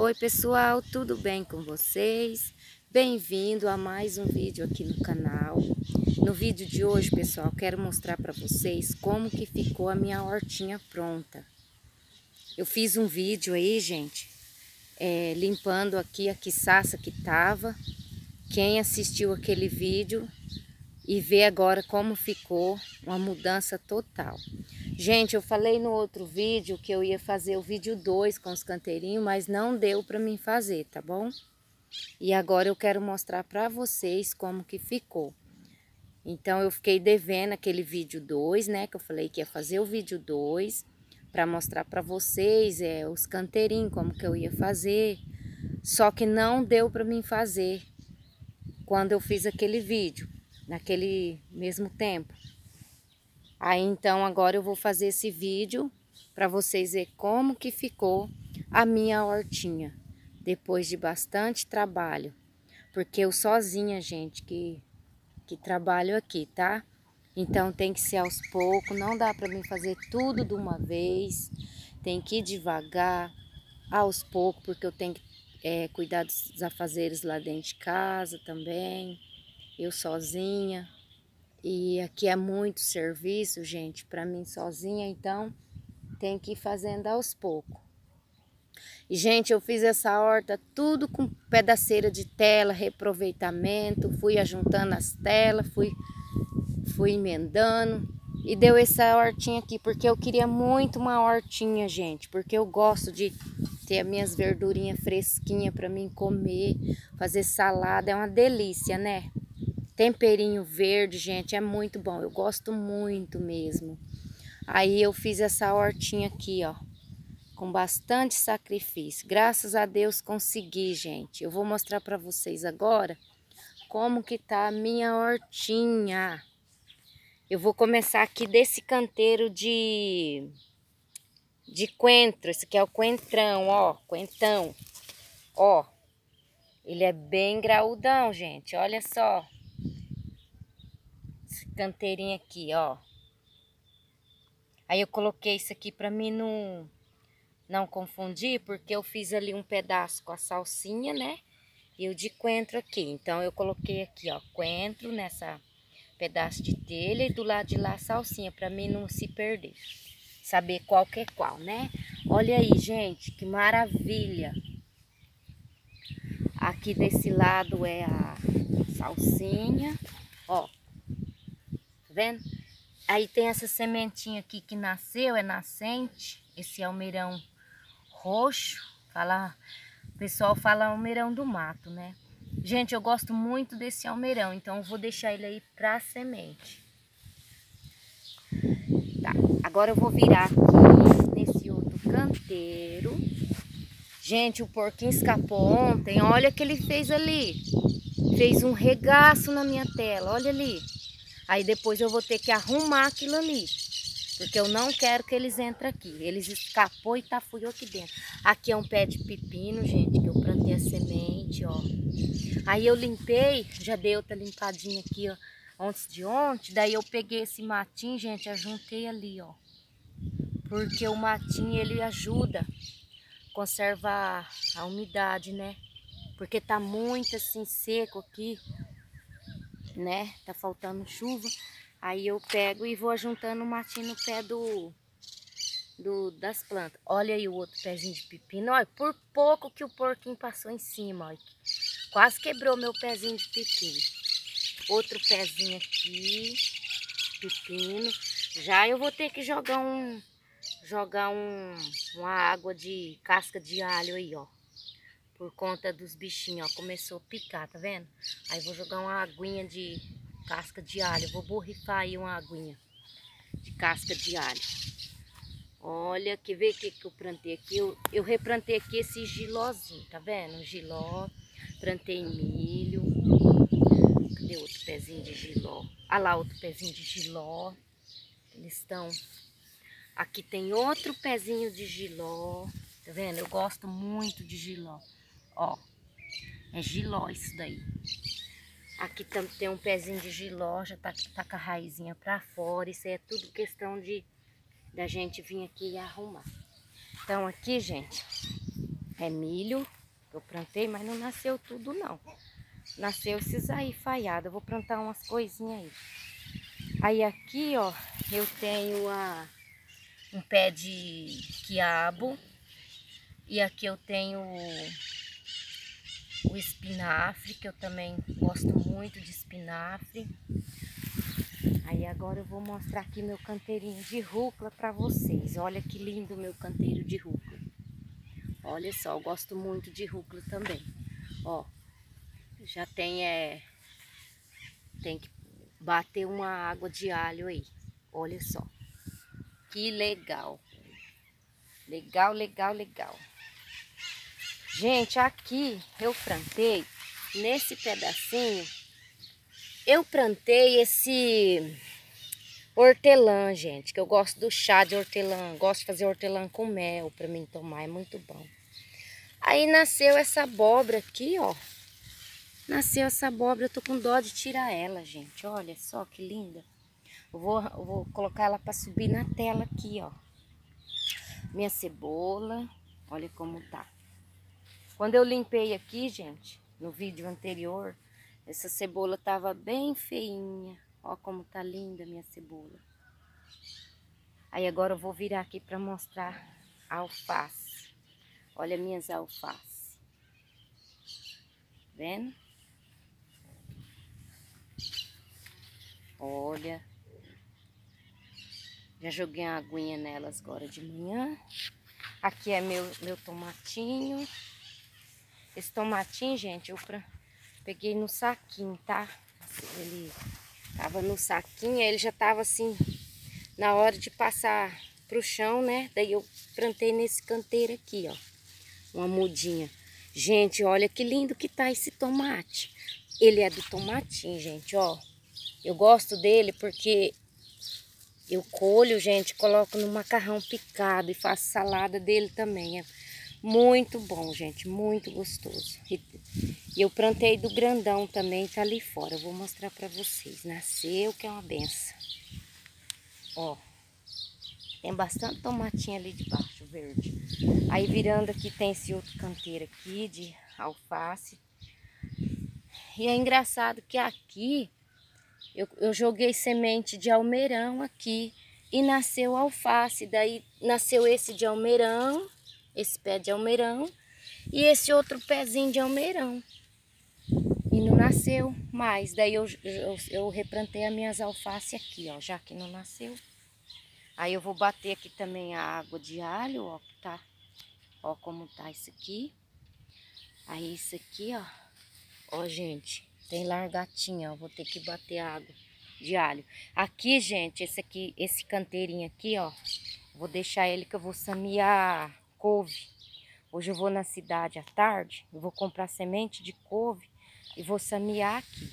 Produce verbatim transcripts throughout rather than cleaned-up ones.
Oi pessoal, tudo bem com vocês? Bem-vindo a mais um vídeo aqui no canal. No vídeo de hoje, pessoal, quero mostrar para vocês como que ficou a minha hortinha pronta. Eu fiz um vídeo aí, gente, é, limpando aqui a quiçaça que tava. Quem assistiu aquele vídeo e vê agora como ficou, uma mudança total. Gente, eu falei no outro vídeo que eu ia fazer o vídeo dois com os canteirinhos, mas não deu para mim fazer, tá bom? E agora eu quero mostrar para vocês como que ficou. Então eu fiquei devendo aquele vídeo dois, né, que eu falei que ia fazer o vídeo dois para mostrar para vocês é, os canteirinhos, como que eu ia fazer. Só que não deu para mim fazer quando eu fiz aquele vídeo, naquele mesmo tempo. Aí então agora eu vou fazer esse vídeo para vocês verem como que ficou a minha hortinha. Depois de bastante trabalho. Porque eu sozinha, gente, que, que trabalho aqui, tá? Então tem que ser aos poucos, não dá para mim fazer tudo de uma vez. Tem que ir devagar, aos poucos, porque eu tenho que é, cuidar dos afazeres lá dentro de casa também. Eu sozinha. E aqui é muito serviço, gente, para mim sozinha, então tem que ir fazendo aos poucos. E, gente, eu fiz essa horta tudo com pedaceira de tela, reaproveitamento, fui ajuntando as telas, fui, fui emendando e deu essa hortinha aqui, porque eu queria muito uma hortinha, gente, porque eu gosto de ter as minhas verdurinhas fresquinhas para mim comer, fazer salada, é uma delícia, né? Temperinho verde, gente, é muito bom. Eu gosto muito mesmo. Aí eu fiz essa hortinha aqui, ó, com bastante sacrifício. Graças a Deus consegui, gente. Eu vou mostrar para vocês agora como que tá a minha hortinha. Eu vou começar aqui desse canteiro de de coentro. Esse aqui é o coentrão, ó, coentão. Ó, ele é bem graudão, gente. Olha só. Canteirinho aqui, ó. Aí eu coloquei isso aqui para mim não não confundir, porque eu fiz ali um pedaço com a salsinha, né? E o de coentro aqui. Então eu coloquei aqui, ó, coentro nessa pedaço de telha e do lado de lá a salsinha, para mim não se perder. Saber qual que é qual, né? Olha aí, gente, que maravilha. Aqui desse lado é a salsinha, ó. Tá vendo? Aí tem essa sementinha aqui que nasceu, é nascente. Esse almeirão roxo. Fala, o pessoal fala almeirão do mato, né? Gente, eu gosto muito desse almeirão, então eu vou deixar ele aí pra semente. Tá, agora eu vou virar aqui nesse outro canteiro. Gente, o porquinho escapou ontem, olha o que ele fez ali. Fez um regaço na minha tela, olha ali. Aí depois eu vou ter que arrumar aquilo ali. Porque eu não quero que eles entrem aqui. Eles escapou e tafuiou aqui dentro. Aqui é um pé de pepino, gente, que eu plantei a semente, ó. Aí eu limpei, já dei outra limpadinha aqui, ó, antes de ontem. Daí eu peguei esse matinho, gente, ajuntei ali, ó. Porque o matinho, ele ajuda a conservar a umidade, né? Porque tá muito assim seco aqui, né? Tá faltando chuva. Aí eu pego e vou juntando o matinho no pé do, do das plantas. Olha aí o outro pezinho de pepino. Olha, por pouco que o porquinho passou em cima, olha. Quase quebrou meu pezinho de pepino. Outro pezinho aqui, pepino. Já eu vou ter que jogar um jogar um uma água de casca de alho aí, ó. Por conta dos bichinhos, ó, começou a picar, tá vendo? Aí vou jogar uma aguinha de casca de alho, vou borrifar aí uma aguinha de casca de alho. Olha, que ver o que que eu plantei aqui, eu, eu replantei aqui esse gilózinho, tá vendo? Giló, plantei milho. Cadê outro pezinho de giló? Ah lá, outro pezinho de giló. Eles estão... Aqui tem outro pezinho de giló, tá vendo? Eu gosto muito de giló. Ó, é giló isso daí. Aqui tem um pezinho de giló, já tá, tá com a raizinha pra fora. Isso é tudo questão de da gente vir aqui e arrumar. Então aqui, gente, É milho. Eu plantei, mas não nasceu tudo não. Nasceu esses aí falhados. Eu vou plantar umas coisinhas aí. Aí aqui, ó, eu tenho a, um pé de quiabo. E aqui eu tenho o espinafre, que eu também gosto muito de espinafre. Aí agora eu vou mostrar aqui meu canteirinho de rúcula para vocês. Olha que lindo o meu canteiro de rúcula. Olha só, eu gosto muito de rúcula também. Ó, já tem, é, tem que bater uma água de alho aí. Olha só, que legal. Legal, legal, legal. Gente, aqui eu plantei, nesse pedacinho, eu plantei esse hortelã, gente, que eu gosto do chá de hortelã, gosto de fazer hortelã com mel para mim tomar, é muito bom. Aí nasceu essa abóbora aqui, ó, nasceu essa abóbora, eu tô com dó de tirar ela, gente, olha só que linda. Eu vou, eu vou colocar ela para subir na tela aqui, ó. Minha cebola, olha como tá. Quando eu limpei aqui, gente, no vídeo anterior, essa cebola tava bem feinha. Ó como tá linda a minha cebola. Aí agora eu vou virar aqui para mostrar a alface. Olha minhas alfaces. Vendo? Olha. Já joguei uma aguinha nelas agora de manhã. Aqui é meu, meu tomatinho. Esse tomatinho, gente, eu pra... peguei no saquinho, tá? Ele tava no saquinho, ele já tava assim, na hora de passar pro chão, né? Daí eu plantei nesse canteiro aqui, ó. Uma mudinha. Gente, olha que lindo que tá esse tomate. Ele é do tomatinho, gente, ó. Eu gosto dele porque eu colho, gente, coloco no macarrão picado e faço salada dele também. É muito bom, gente, muito gostoso. E eu plantei do grandão também, tá ali fora. Eu vou mostrar pra vocês. Nasceu, que é uma benção. Ó, tem bastante tomatinho ali debaixo, verde. Aí virando aqui tem esse outro canteiro aqui de alface. E é engraçado que aqui eu, eu joguei semente de almeirão aqui e nasceu alface. Daí nasceu esse de almeirão. Esse pé de almeirão e esse outro pezinho de almeirão. E não nasceu mais. Daí eu, eu, eu replantei as minhas alfaces aqui, ó, já que não nasceu. Aí eu vou bater aqui também a água de alho, ó, que tá, ó como tá isso aqui. Aí isso aqui, ó, ó gente, tem largatinha, ó, vou ter que bater a água de alho. Aqui, gente, esse aqui, esse canteirinho aqui, ó, vou deixar ele que eu vou samear couve. Hoje eu vou na cidade à tarde, eu vou comprar semente de couve e vou samear aqui.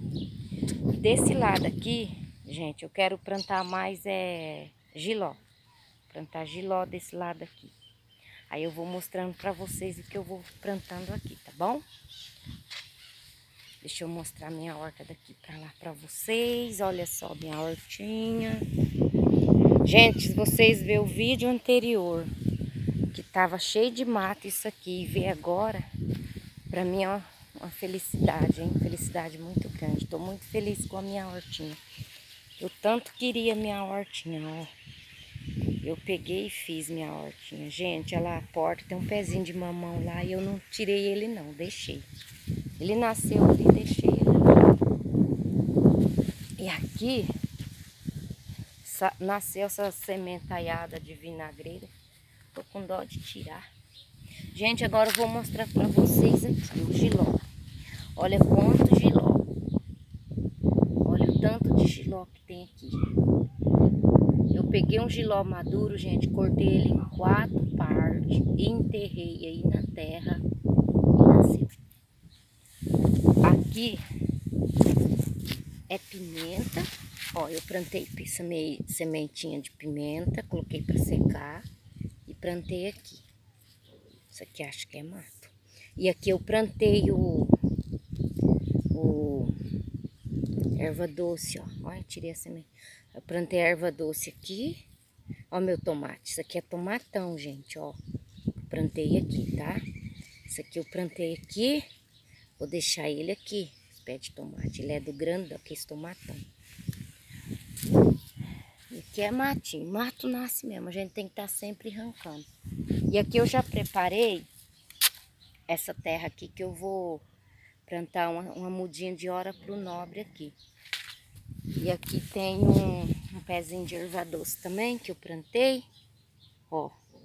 Desse lado aqui, gente, eu quero plantar mais é jiló. Plantar jiló desse lado aqui. Aí eu vou mostrando pra vocês o que eu vou plantando aqui, tá bom? Deixa eu mostrar minha horta daqui pra lá pra vocês. Olha só minha hortinha. Gente, se vocês verem o vídeo anterior, que tava cheio de mato isso aqui, e ver agora, pra mim é uma felicidade, hein? Felicidade muito grande. Tô muito feliz com a minha hortinha. Eu tanto queria minha hortinha, ó. Eu peguei e fiz minha hortinha. Gente, ela a porta tem um pezinho de mamão lá e eu não tirei ele não, deixei. Ele nasceu ali, deixei ele. E aqui nasceu essa sementalhada de vinagreira. Tô com dó de tirar. Gente, agora eu vou mostrar pra vocês aqui o jiló. Olha quanto jiló. Olha o tanto de jiló que tem aqui. Eu peguei um jiló maduro, gente, cortei ele em quatro partes, enterrei aí na terra e nasceu. Aqui é pimenta. Ó, eu plantei sementinha de pimenta, coloquei para secar e plantei aqui. Isso aqui acho que é mato. E aqui eu plantei o, o erva doce, ó. Olha, tirei a semente. Eu plantei a erva doce aqui. Ó meu tomate. Isso aqui é tomatão, gente, ó. Plantei aqui, tá? Esse aqui eu plantei aqui. Vou deixar ele aqui, esse pé de tomate. Ele é do grandão, que esse tomatão. E aqui é matinho. Mato nasce mesmo, a gente tem que estar sempre arrancando. E aqui eu já preparei essa terra aqui que eu vou plantar uma, uma mudinha de hora pro nobre aqui. E aqui tem um, um pezinho de erva doce também que eu plantei. Ó.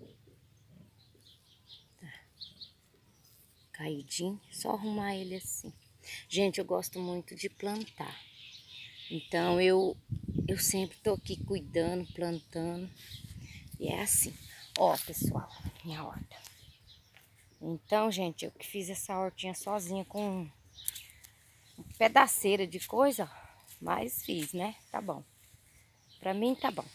Tá. Caidinho. Só arrumar ele assim. Gente, eu gosto muito de plantar. Então eu, eu sempre tô aqui cuidando, plantando. E é assim. Ó, pessoal, minha horta. Então, gente, eu que fiz essa hortinha sozinha com um pedaceira de coisa, mas fiz, né? Tá bom. Pra mim tá bom.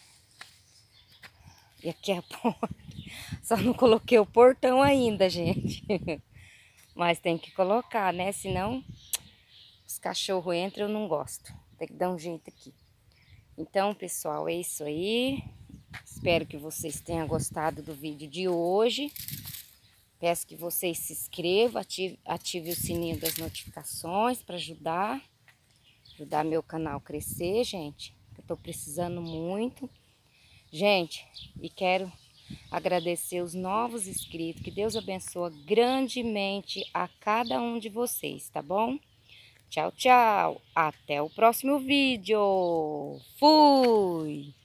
E aqui é a porta. Só não coloquei o portão ainda, gente. Mas tem que colocar, né? Senão os cachorros entram, eu não gosto. Tem que dar um jeito aqui. Então, pessoal, é isso aí. Espero que vocês tenham gostado do vídeo de hoje. Peço que vocês se inscrevam, ative, ative o sininho das notificações para ajudar. Ajudar meu canal a crescer, gente. Eu tô precisando muito. Gente, e quero agradecer os novos inscritos. Que Deus abençoe grandemente a cada um de vocês, tá bom? Tchau, tchau. Até o próximo vídeo. Fui!